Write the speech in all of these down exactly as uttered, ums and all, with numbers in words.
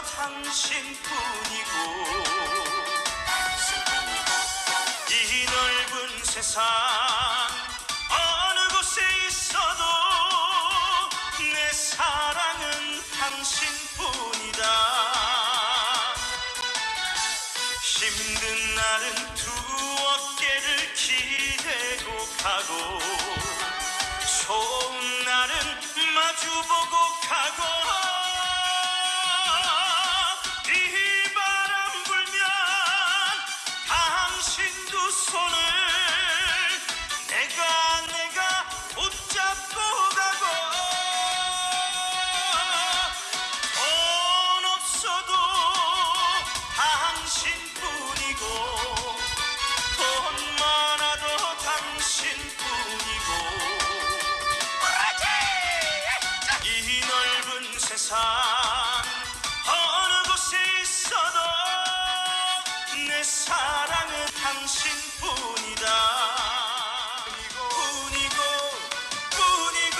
당신뿐이고 이 넓은 세상 어느 곳에 있어도 내 사랑은 당신뿐이다. 힘든 날은 두 어깨를 기대고 가고 좋은 날은 마주보고 가고 이 바람 불면 당신 두 손을 내가 내가 붙잡고 가고 돈 없어도 당신뿐이고 돈 많아도 당신뿐이고 이 넓은 세상 어느 곳에 있어도 내 사랑은 당신뿐이다. 뿐이고 뿐이고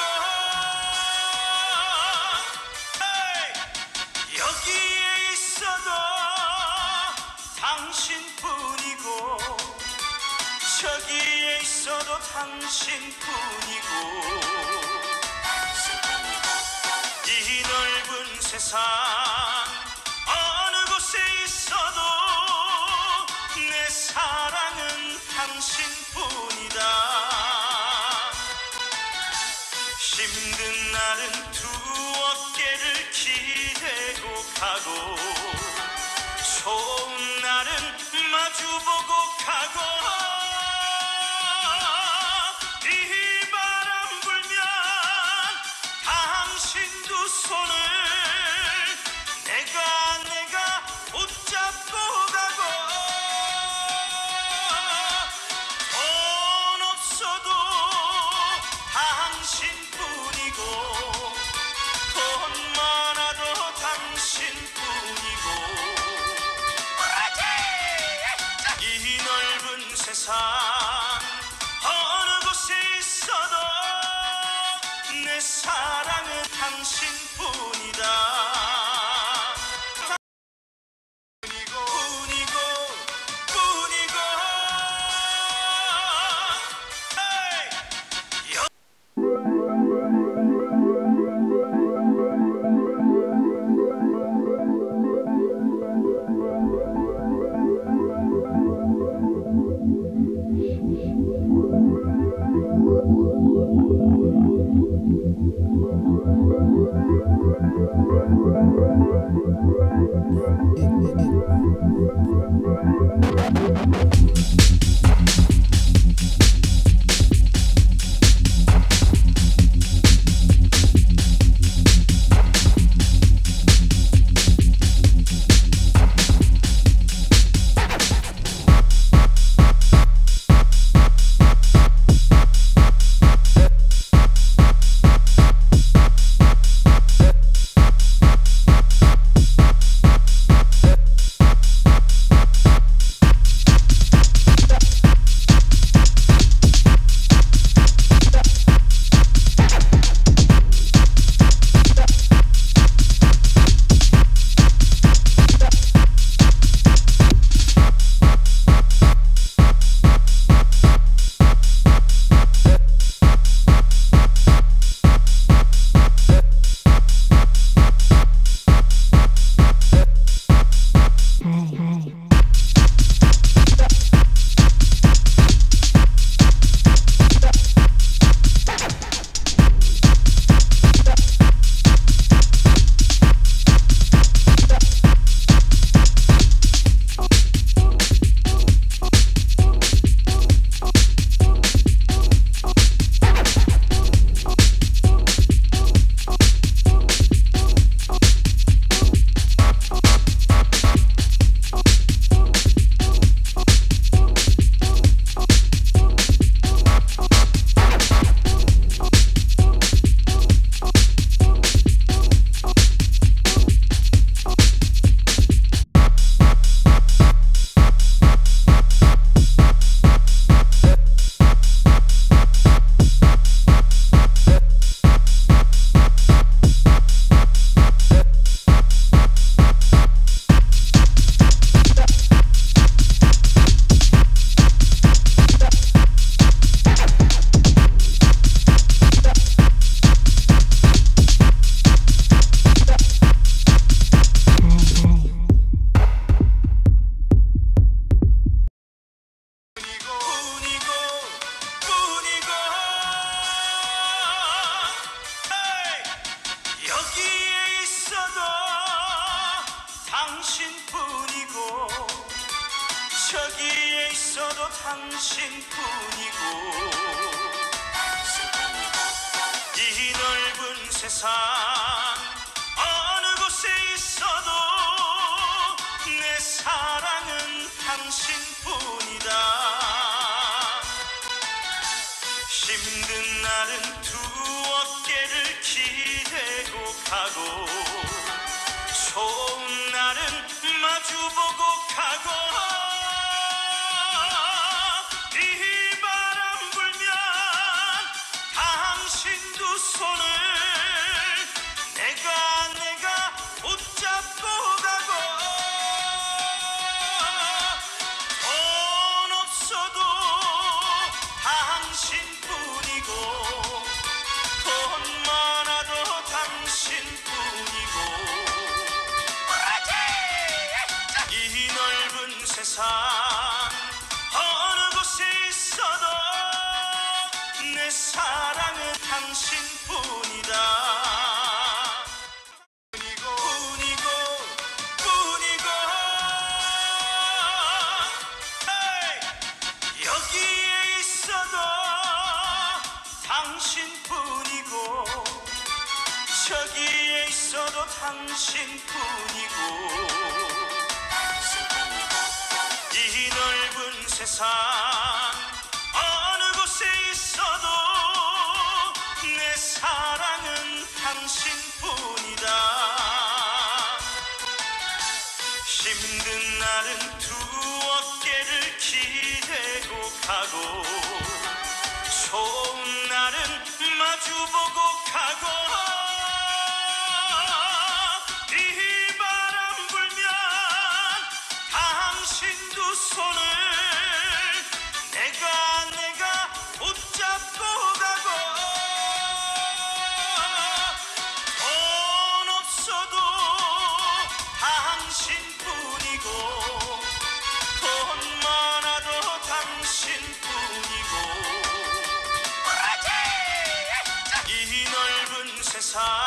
hey! 여기에 있어도 당신뿐이고 저기에 있어도 당신뿐이고 이 넓은 세상 어느 곳에 있어도 내 사랑은 당신뿐이다. 힘든 날은 두 어깨를 기대고 가고 좋은 날은 마주보고 가고 이 바람 불면 당신 두 손을 내가 내가 붙잡고 가고 돈 없어도 당신뿐이고 돈 많아도 당신뿐이고 당신뿐이고 이 넓은 세상 어느 곳에 있어도 내 사랑은 당신뿐이다. 힘든 날은 두 어깨를 기대고 가고 좋은 날은 마주보고 가고 이 바람 불면 당신 두 손을 내가 내가 붙잡고 가고 돈 없어도 당신뿐이고 돈 많아도 당신뿐이고 이 넓은 세상 어느 곳에 있어도 내 사랑은 당신뿐이다. 뿐이고 뿐이고 뿐이고 헤이! 여기에 있어도 당신뿐이고 저기에 있어도 당신뿐이고 이 넓은 세상 어느 곳에 있어도 내 사랑은 당신뿐이다. 힘든 날은 두 어깨를 기대고 가고 좋은 날은 마주보고 가고 이 바람 불면 당신 두 손을 내가 내가 붙잡고 가고 돈 없어도 당신뿐이고 돈 많아도 당신뿐이고 이 넓은 세상